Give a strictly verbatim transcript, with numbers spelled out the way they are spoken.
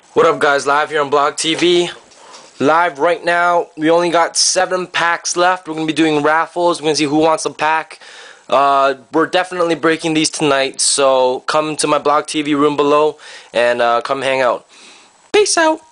What up, guys? Live here on Blogtv. Live right now. We only got seven packs left. We're gonna be doing raffles. We're gonna see who wants a pack. Uh, we're definitely breaking these tonight, so come to my Blogtv room below and uh, come hang out. Peace out.